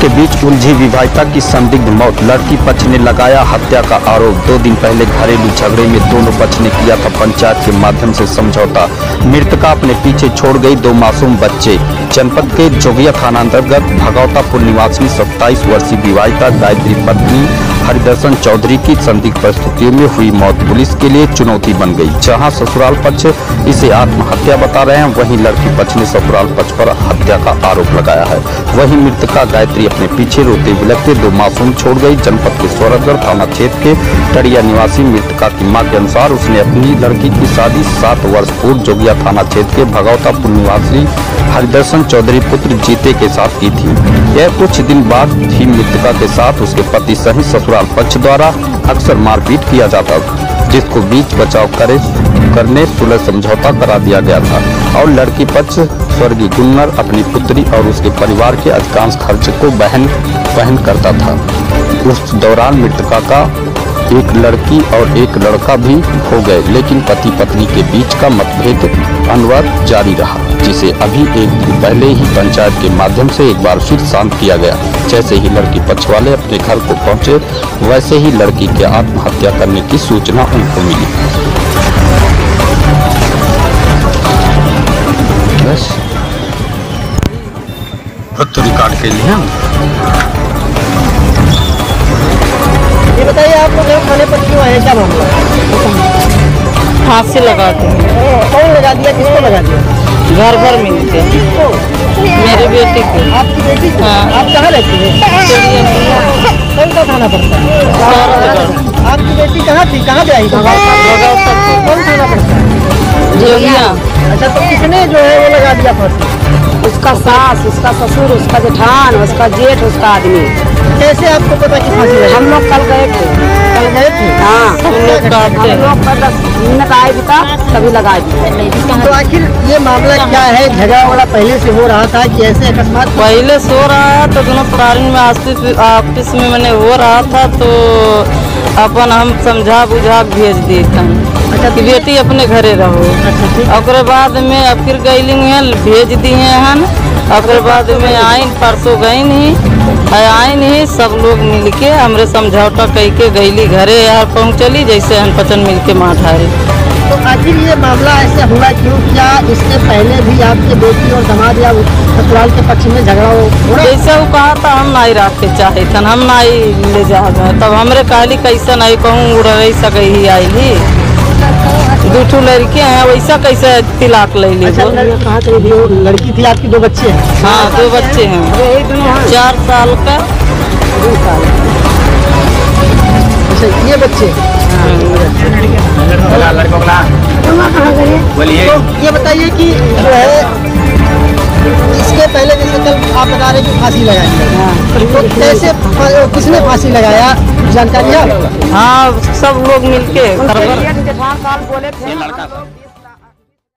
के बीच उलझी विवाहिता की संदिग्ध मौत, लड़की पक्ष ने लगाया हत्या का आरोप। 2 दिन पहले घरेलू झगड़े में दोनों पक्ष ने किया था पंचायत के माध्यम से समझौता। मृतका अपने पीछे छोड़ गई 2 मासूम बच्चे। जनपद के जोगिया थाना अंतर्गत भगौतापुर निवासी 27 वर्षीय विवाहिता गायत्री पत्नी हरिदर्शन चौधरी की संदिग्ध परिस्थितियों में हुई मौत पुलिस के लिए चुनौती बन गई। जहां ससुराल पक्ष इसे आत्महत्या बता रहे हैं, वहीं लड़की पक्ष ने ससुराल पक्ष पर हत्या का आरोप लगाया है। वहीं मृतका गायत्री अपने पीछे रोते बिलखते 2 मासूम छोड़ गई। जनपद के स्वरतगढ़ थाना क्षेत्र के टड़िया निवासी मृतका की मां के अनुसार उसने अपनी लड़की की शादी 7 वर्ष पूर्व जोगिया थाना क्षेत्र के भगौतापुर निवासी हरिदर्शन चौधरी पुत्र जीते के साथ की थी। यह कुछ दिन बाद ही मृतका के साथ उसके पति सहित ससुराल पक्ष द्वारा अक्सर मारपीट किया जाता था, जिसको बीच बचाव करने सुलह समझौता करा दिया गया था और लड़की पक्ष स्वर्गीय गुन्नर अपनी पुत्री और उसके परिवार के अधिकांश खर्च को वहन करता था। उस दौरान मृतका का एक लड़की और एक लड़का भी हो गए, लेकिन पति पत्नी के बीच का मतभेद अनवरत जारी रहा, जिसे अभी 1 दिन पहले ही पंचायत के माध्यम से एक बार फिर शांत किया गया। जैसे ही लड़की पक्ष वाले अपने घर को पहुंचे, वैसे ही लड़की के आत्महत्या करने की सूचना उनको मिली। बस तो रिकॉर्ड के लिए ये बताइए, आप लोग खाने पर क्यों आए, क्या मामला? फांसी लगाते हैं। कौन लगा दिया, किसको लगा दिया? घर भर मिलते हैं। किसको? मेरी बेटी को। आपकी बेटी को? हाँ। आप कहाँ रहती हैं? कौन सा थाना पड़ता है? आपकी बेटी कहाँ थी, कहाँ ब्याही थी? कौन थाना पड़ता है? जोगिया। अच्छा, तो किसने जो है वो लगा दिया फांसी? उसका सास, उसका ससुर, उसका जेठान, उसका जेठ, उसका आदमी। कैसे आपको पता कि फांसी लगी? हम लोग कल गए थे। कल गए थे? हाँ, हम लोग डालते हैं। 10 मिनट आए भी था, तभी लगा दी। तो आखिर ये मामला क्या है? झगड़ा वगड़ा पहले से हो रहा था कि ऐसे अकस्मात? पहले सो रहा है तो दोनों प्राणी में ऑफिस में मैंने हो रहा था, तो अपन हम समझा बुझा भेज दिए थे। अच्छा, कि बेटी अपने घरे रहो। अच्छा, ठीक। और बाद में अब फिर गईली भेज दिए हन। और बाद में आइन परसों गई नहीं, सब लोग मिलके हमरे समझौता कह के गईली घरे यार पहुँचली, जैसे हम पचन मिलके माँ ठारे। तो आखिर ये मामला ऐसे हुआ क्यों? क्या इससे पहले भी आपके बेटी और दामाद या ससुराल के पक्ष में झगड़ा हो? जैसे वो कहा था हम नहीं रखे चाहे थन, हम नहीं ले जा गए, तब हमरे कहली कैसे नहीं कहूँ उड़ रही सके ही आईली। 2 लड़के हैं, वैसा कैसे तिलाक ले ली? अच्छा, कहाँ लड़की थी आपकी? 2 बच्चे हैं? हाँ, 2 बच्चे हैं, 4 साल का, 2 साल। अच्छा, ये बच्चे? बोलिए। तो ये बताइए कि जो है इसके पहले जैसे कल आप बता रहे कि फांसी लगाई, तो कैसे, किसने फांसी लगाया, जानकारी है? हाँ सब लोग मिलके। जेठान साहब बोले थे।